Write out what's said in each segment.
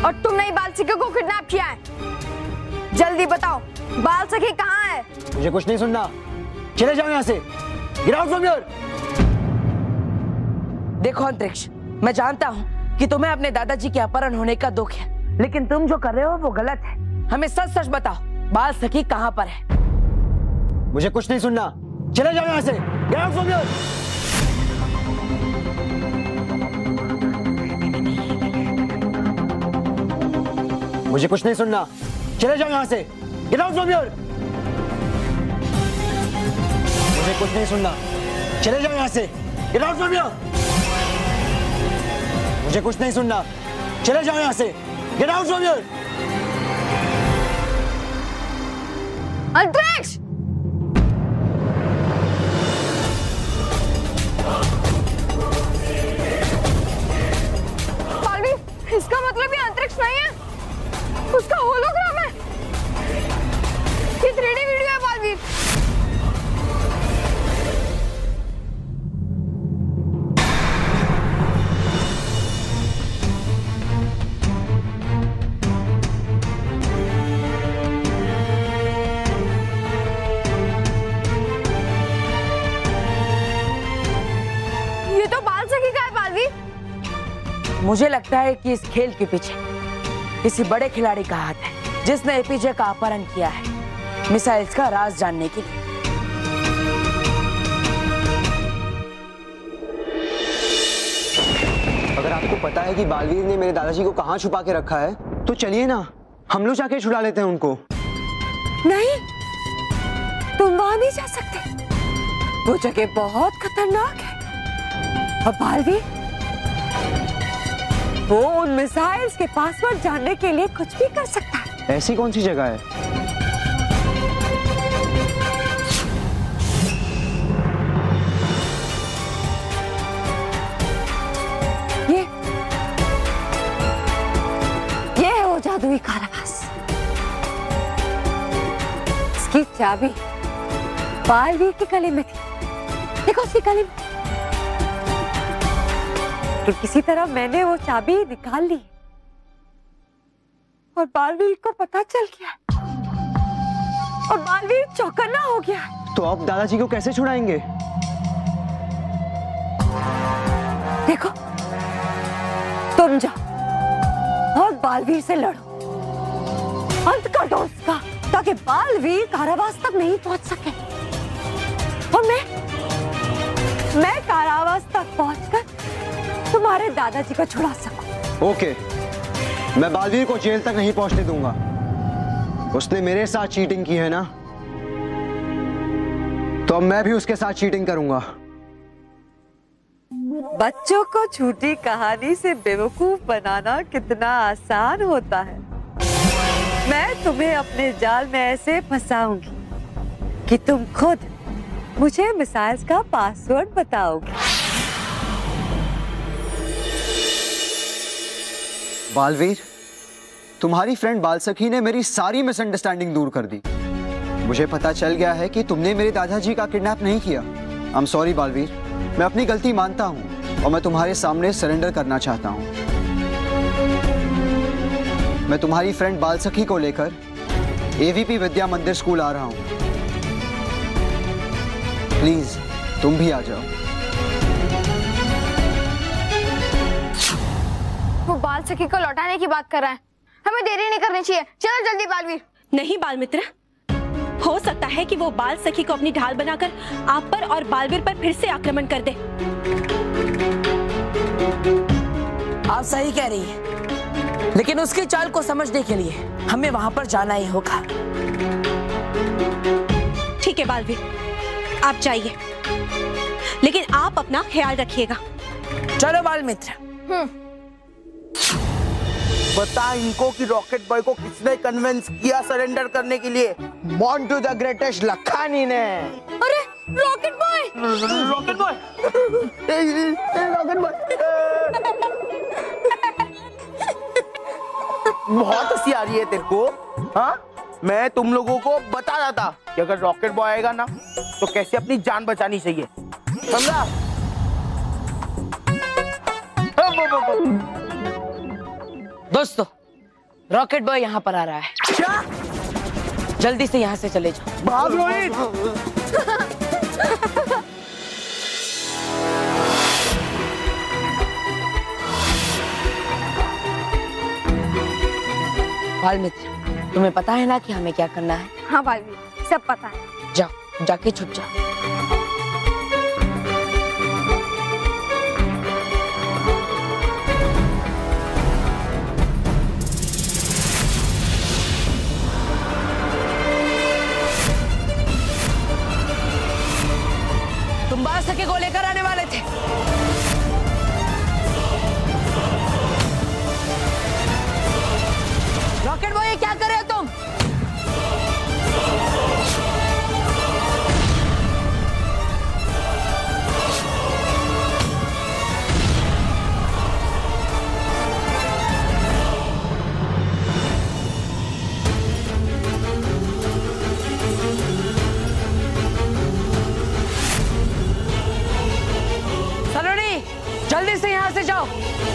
और तुमने ही बाल सखी को किडनैप किया है। जल्दी बताओ, बाल सखी कहाँ है? मुझे कुछ नहीं सुनना, चले जाओ यहाँ से। Get out from here! देखो अंतरिक्ष, मैं जानता हूँ कि तुम्हें अपने दादाजी के अपहरण होने का दुख है, लेकिन तुम जो कर रहे हो वो गलत है। हमें सच सच बताओ, बाल सखी कहाँ पर है? मुझे कुछ नहीं सुनना, चले जाओ यहाँ से। Get out from here! मुझे कुछ नहीं सुनना, चले जाओ यहाँ से। Get out from here! मुझे कुछ नहीं सुनना, चले जाओ यहाँ से। Get out from here! मुझे कुछ नहीं सुनना, चले जाओ यहाँ से। Get out from here! अंतरिक्ष! बालवीर, इसका मतलब ये अंतरिक्ष नहीं है, उसका होलोग्राम है। ये 3D वीडियो है बालवीर। ये तो बाल सखी का है बालवीर। मुझे लगता है कि इस खेल के पीछे किसी बड़े खिलाड़ी का हाथ है, जिसने एपीजे का अपहरण किया है मिसाइल्स का राज जानने के लिए। अगर आपको पता है कि बालवीर ने मेरे दादाजी को कहाँ छुपा के रखा है, तो चलिए ना, हम लोग जाके छुड़ा लेते हैं उनको। नहीं, तुम वहां नहीं जा सकते, वो जगह बहुत खतरनाक है। और बालवीर, वो उन मिसाइल्स के पासवर्ड जानने के लिए कुछ भी कर सकता है। ऐसी कौन सी जगह है? ये है वो जादुई कारावास। इसकी चाबी बालवीर की गले में थी। देखो उसकी गले में। तो किसी तरह मैंने वो चाबी निकाल ली और बालवीर को पता चल गया और बालवीर चौकन्ना हो गया। तो आप दादाजी को कैसे छुड़ाएंगे? देखो, तुम जाओ और बालवीर से लड़ो, अंत कर दो उसका, ताकि बालवीर कारावास तक नहीं पहुंच सके और मैं कारावास तक पहुंचकर तुम्हारे दादाजी को छुड़ा सकूं। ओके, मैं बालवीर को जेल तक नहीं पहुंचने दूंगा। उसने मेरे साथ चीटिंग की है ना, तो अब मैं भी उसके साथ चीटिंग करूंगा। बच्चों को झूठी कहानी से बेवकूफ बनाना कितना आसान होता है। मैं तुम्हें अपने जाल में ऐसे फंसाऊंगी कि तुम खुद मुझे मिसाइल्स का पासवर्ड बताओगे। बालवीर, तुम्हारी फ्रेंड बाल सखी ने मेरी सारी मिसअंडरस्टैंडिंग दूर कर दी। मुझे पता चल गया है कि तुमने मेरे दादाजी का किडनैप नहीं किया। आई एम सॉरी बालवीर, मैं अपनी गलती मानता हूँ और मैं तुम्हारे सामने सरेंडर करना चाहता हूँ। मैं तुम्हारी फ्रेंड बाल सखी को लेकर एवीपी विद्या मंदिर स्कूल आ रहा हूँ। प्लीज तुम भी आ जाओ। वो बाल सखी को लौटाने की बात कर रहा है, हमें देरी नहीं करनी चाहिए। चलो जल्दी बालवीर। नहीं बाल मित्र, हो सकता है कि वो बाल सखी को अपनी ढाल बनाकर आप पर और बालवीर पर फिर से आक्रमण कर दे। आप सही कह रही है, लेकिन उसकी चाल को समझने के लिए हमें वहां पर जाना ही होगा। ठीक है बालवीर, आप जाइए, लेकिन आप अपना ख्याल रखिएगा। चलो बाल मित्र। बता इनको कि रॉकेट बॉय को किसने कन्विंस किया सरेंडर करने के लिए? मोंटू द ग्रेटेस्ट लखानी ने। अरे rocket boy! Rocket boy! Rocket boy! बहुत हंसी आ रही है तेरे को, हाँ? मैं तुम लोगों को बता रहा था कि अगर रॉकेट बॉय आएगा ना तो कैसे अपनी जान बचानी चाहिए, समझा? दोस्तों, रॉकेट बॉय यहाँ पर आ रहा है। क्या? जल्दी से यहाँ से चले जाओ। भाग रोहित। बाल मित्र, तुम्हें पता है ना कि हमें क्या करना है? हाँ बालवीर, सब पता है। जाओ, जाके छुप जाओ। तुम बाल सखी को लेकर आने वाले थे। रॉकेट बॉय, ये क्या कर रहे हो तुम? सलोनी, जल्दी से यहां से जाओ।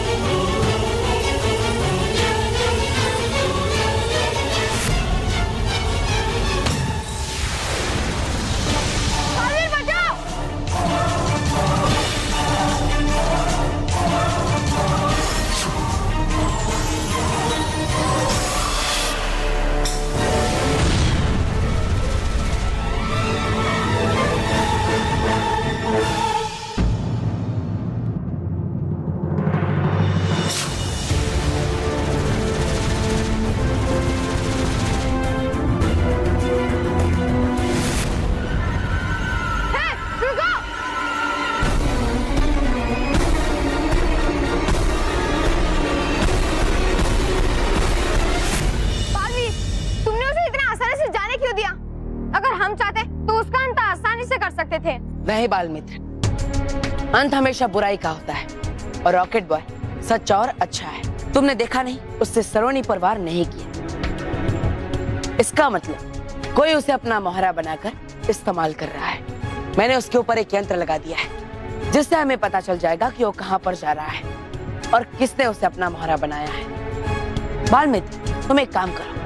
नहीं बाल मित्र, अंत हमेशा बुराई का होता है और रॉकेट बॉय सच और अच्छा है। तुमने देखा नहीं, उससे सलोनी पर वार नहीं किया। इसका मतलब कोई उसे अपना मोहरा बनाकर इस्तेमाल कर रहा है। मैंने उसके ऊपर एक यंत्र लगा दिया है जिससे हमें पता चल जाएगा कि वो कहां पर जा रहा है और किसने उसे अपना मोहरा बनाया है। बाल मित्र, तुम एक काम करो,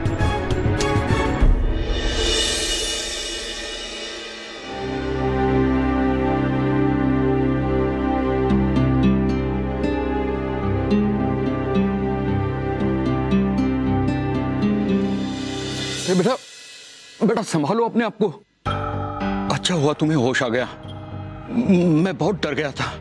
बेटा बेटा संभालो अपने आप को। अच्छा हुआ तुम्हें होश आ गया, मैं बहुत डर गया था।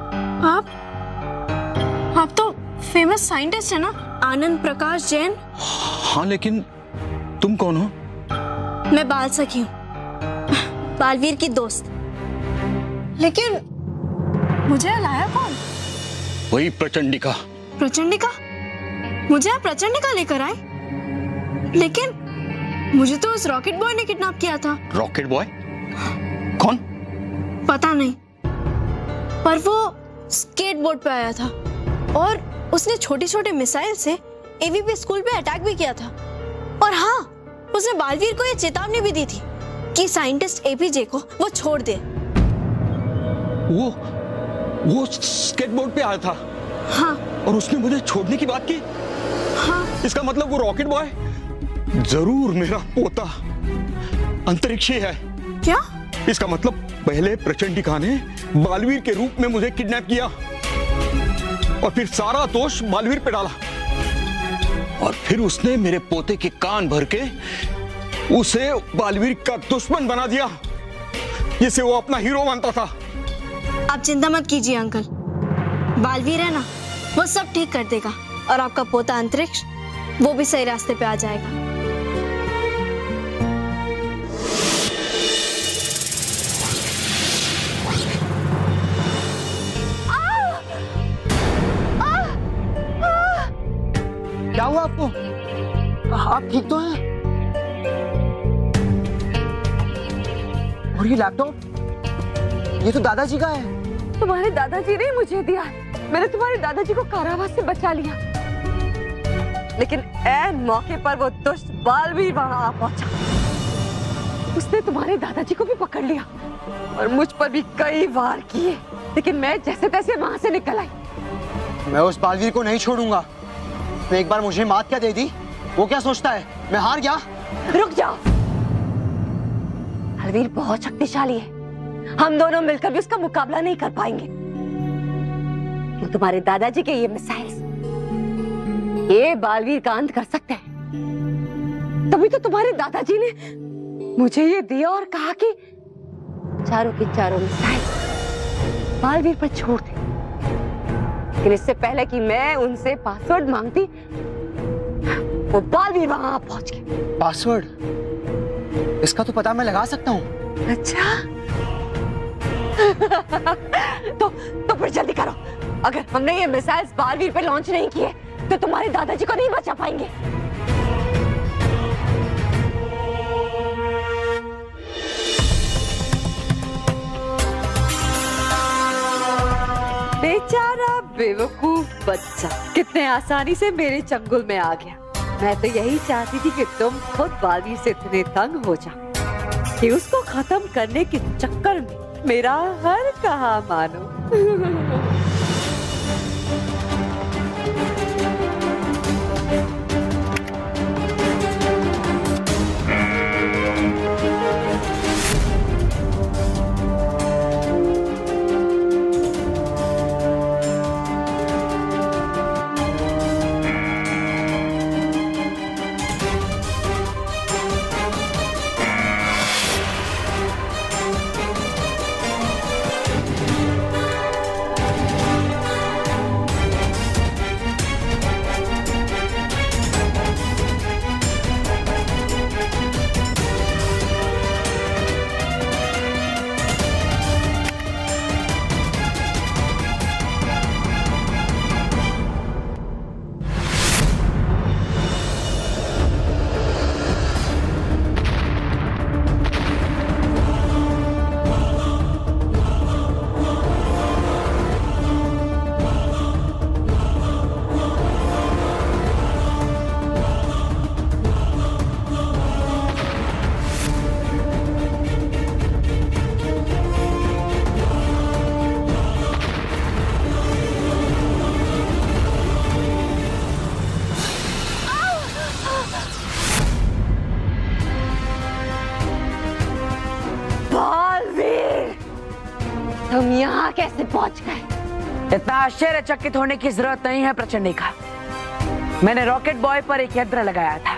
आप तो फेमस साइंटिस्ट है ना, आनंद प्रकाश जैन। हाँ, लेकिन तुम कौन हो? मैं बाल सखी हूँ, बालवीर की दोस्त। लेकिन मुझे लाया कौन? वही प्रचंडिका। प्रचंडिका? मुझे आप प्रचंडिका लेकर आए? लेकिन मुझे तो उस रॉकेट बॉय ने किडनैप किया था। Rocket boy? कौन? पता नहीं, पर वो स्केटबोर्ड पे आया था और उसने छोटे छोटे मिसाइल से एवीपी स्कूल पे अटैक भी किया था। और हाँ, उसने बालवीर को ये चेतावनी भी दी थी कि साइंटिस्ट एपीजे को वो छोड़ दे। वो स्केटबोर्ड पे आया था? हाँ। और उसने मुझे छोड़ने की बात की? हाँ। इसका मतलब वो रॉकेट बॉय जरूर मेरा पोता अंतरिक्षी है। क्या? इसका मतलब पहले प्रचंडिका ने बालवीर के रूप में मुझे किडनैप किया और फिर सारा दोष बालवीर पे डाला और फिर उसने मेरे पोते के कान भर के उसे बालवीर का दुश्मन बना दिया जिसे वो अपना हीरो मानता था। आप चिंता मत कीजिए अंकल, बालवीर है ना, वो सब ठीक कर देगा और आपका पोता अंतरिक्ष वो भी सही रास्ते पे आ जाएगा। क्या हुआ आपको? आप ठीक तो हैं? और ये लैपटॉप, ये तो दादाजी का है। तुम्हारे दादाजी ने मुझे दिया। मैंने तुम्हारे दादाजी को कारावास से बचा लिया, लेकिन ऐन मौके पर वो दुष्ट बालवीर वहां आ पहुंचा। उसने तुम्हारे दादाजी को भी पकड़ लिया और मुझ पर भी कई वार किए, लेकिन मैं जैसे तैसे वहां से निकल आई। मैं उस बालवीर को नहीं छोड़ूंगा। एक बार मुझे मात क्या दे दी, वो क्या सोचता है मैं हार गया? रुक जाओ। बालवीर बहुत शक्तिशाली है, हम दोनों मिलकर भी उसका मुकाबला नहीं कर पाएंगे। क्यों तुम्हारे दादाजी के ये मिसाइल्स ये बालवीर का अंत कर सकते हैं। तभी तो तुम्हारे दादाजी ने मुझे ये दिया और कहा कि चारों की चारों मिसाइल बालवीर पर छोड़ दे। लेकिन इससे पहले कि मैं उनसे पासवर्ड मांगती, वो बालवीर वहां पहुंच गए। पासवर्ड? इसका तो पता मैं लगा सकता हूँ। अच्छा तो फिर जल्दी करो। अगर हमने ये मिसाइल्स बालवीर पे लॉन्च नहीं किए तो तुम्हारे दादाजी को नहीं बचा पाएंगे। बेचारा बेवकूफ बच्चा कितने आसानी से मेरे चंगुल में आ गया। मैं तो यही चाहती थी कि तुम खुद बालवीर से इतने तंग हो जाओ कि उसको खत्म करने के चक्कर में मेरा हर कहा मानो। तुम यहाँ कैसे पहुँच गए? इतना आश्चर्यचकित होने की जरूरत नहीं है प्रचंडिका। मैंने रॉकेट बॉय पर एक यंत्र लगाया था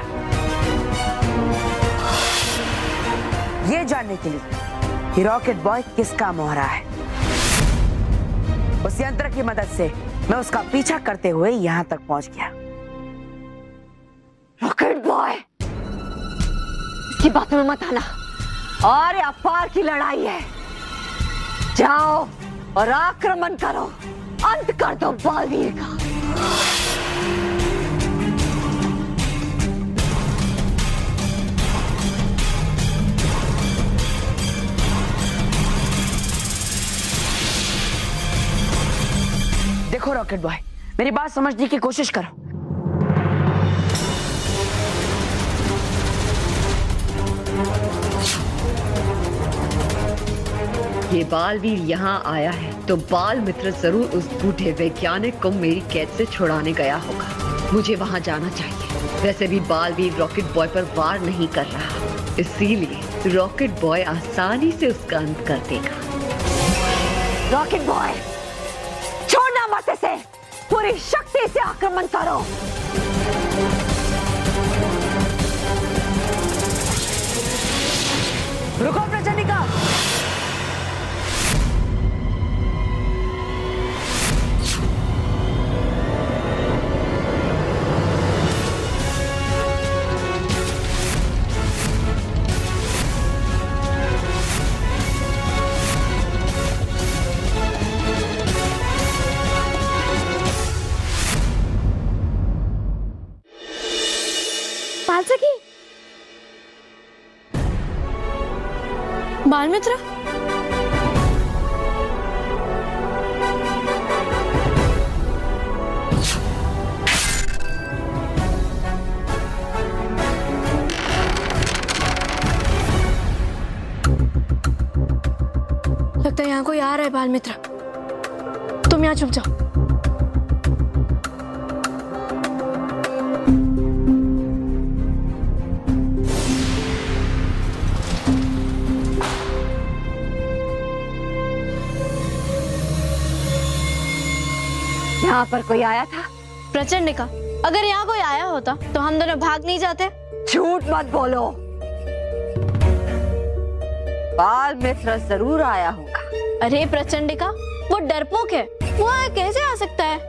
ये जानने के लिए कि रॉकेट बॉय किस काम हो रहा है। उस यंत्र की मदद से मैं उसका पीछा करते हुए यहाँ तक पहुँच गया। रॉकेट बॉय, इसकी बातों में मत आना। और ये अपार की लड़ाई है, जाओ और आक्रमण करो, अंत कर दो बालवीर का। देखो रॉकेट बॉय, मेरी बात समझने की कोशिश करो। ये बालवीर यहाँ आया है तो बाल मित्र जरूर उस बूढ़े वैज्ञानिक को मेरी कैद से छुड़ाने गया होगा। मुझे वहाँ जाना चाहिए। वैसे भी बालवीर रॉकेट बॉय पर वार नहीं कर रहा, इसीलिए रॉकेट बॉय आसानी से उसका अंत कर देगा। रॉकेट बॉय, छोड़ना मत इसे, पूरी शक्ति से आक्रमण करो। रुको प्रचंडिका। सखी, बाल मित्र, लगता है यहाँ कोई आ रहा है। बाल मित्र, तुम यहाँ छुप जाओ। यहाँ पर कोई आया था? प्रचंडिका, अगर यहाँ कोई आया होता तो हम दोनों भाग नहीं जाते? झूठ मत बोलो। बाल मित्र जरूर आया होगा। अरे प्रचंडिका, वो डरपोक है, वो कैसे आ सकता है?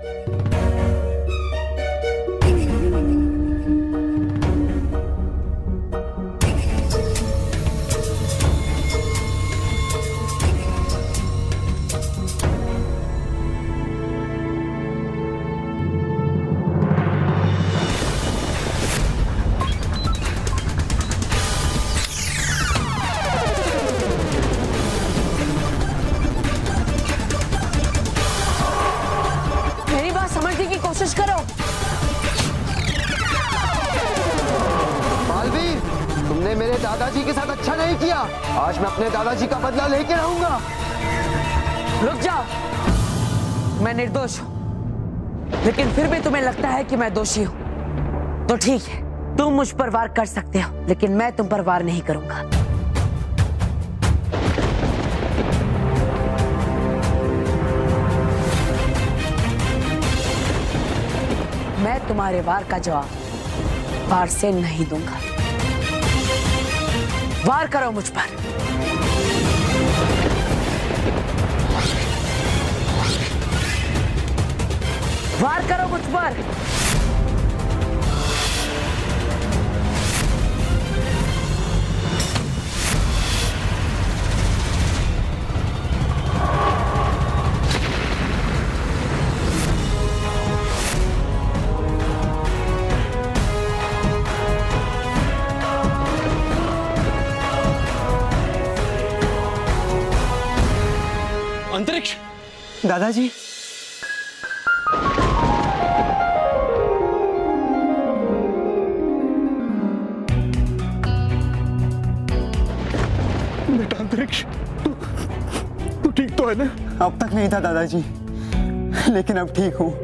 कोशिश करो। बालवीर, तुमने मेरे दादाजी के साथ अच्छा नहीं किया। आज मैं अपने दादाजी का बदला लेके रहूंगा। रुक जाओ। मैं निर्दोष हूं, लेकिन फिर भी तुम्हें लगता है कि मैं दोषी हूं, तो ठीक है, तुम मुझ पर वार कर सकते हो, लेकिन मैं तुम पर वार नहीं करूंगा। मैं तुम्हारे वार का जवाब वार से नहीं दूंगा। वार करो मुझ पर। वार करो मुझ पर। अंतरिक्ष। दादाजी, बेटा अंतरिक्ष, तू ठीक तो है ना? अब तक नहीं था दादाजी, लेकिन अब ठीक हूँ।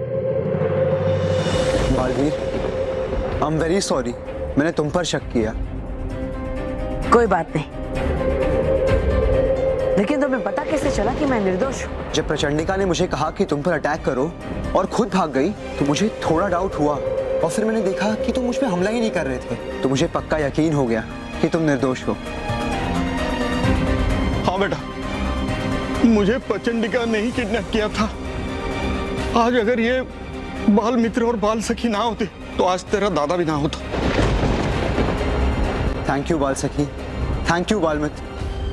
Baalveer, I am very sorry, मैंने तुम पर शक किया। कोई बात नहीं, लेकिन तुम्हें पता कैसे चला कि मैं निर्दोष हूँ? जब प्रचंडिका ने मुझे कहा कि तुम पर अटैक करो और खुद भाग गई, तो मुझे थोड़ा डाउट हुआ, और फिर मैंने देखा कि तुम मुझ पे हमला ही नहीं कर रहे थे, तो मुझे पक्का यकीन हो गया कि तुम निर्दोष हो। हाँ बेटा, मुझे प्रचंडिका ने ही किडनैप किया था। आज अगर ये बाल मित्र और बाल सखी ना होते, तो आज तेरा दादा भी ना होता। थैंक यू बाल सखी, थैंक यू बाल मित्र।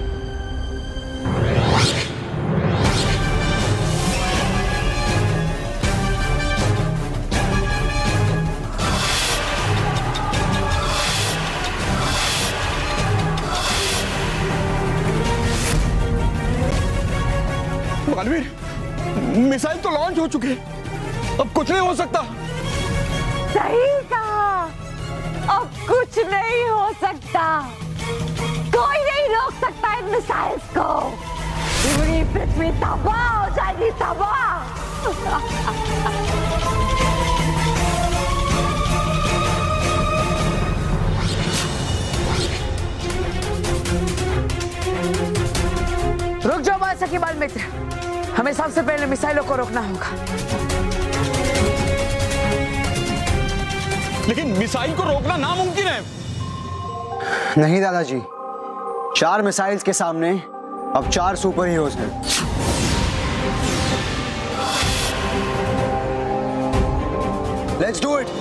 बालवीर, मिसाइल तो लॉन्च हो चुके, अब कुछ नहीं हो सकता। सही कहा, अब कुछ नहीं हो सकता। कोई नहीं रोक सकता इन मिसाइल्स को। पूरी पृथ्वी तबाह हो जाएगी, तबाह। रुक जाओ बाल सखी बाल मित्र, हमें सबसे पहले मिसाइलों को रोकना होगा। लेकिन मिसाइल को रोकना नामुमकिन है। नहीं दादाजी, 4 मिसाइल्स के सामने अब 4 सुपर हीरोज हैं। Let's do it.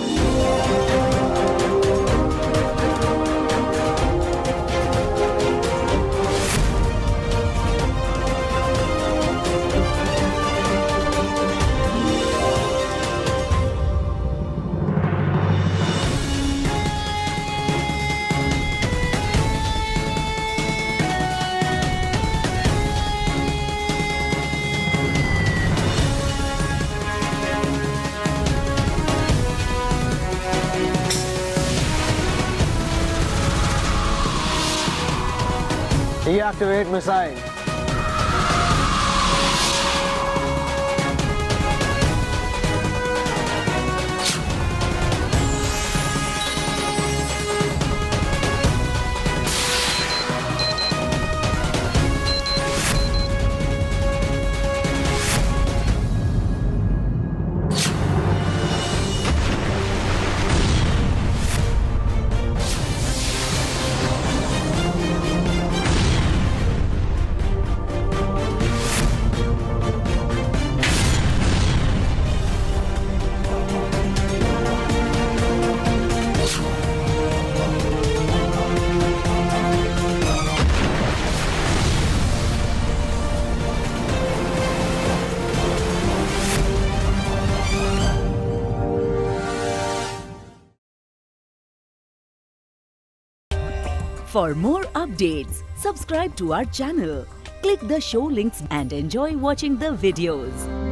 Deactivate missile. For more updates, subscribe to our channel, click the show links and enjoy watching the videos.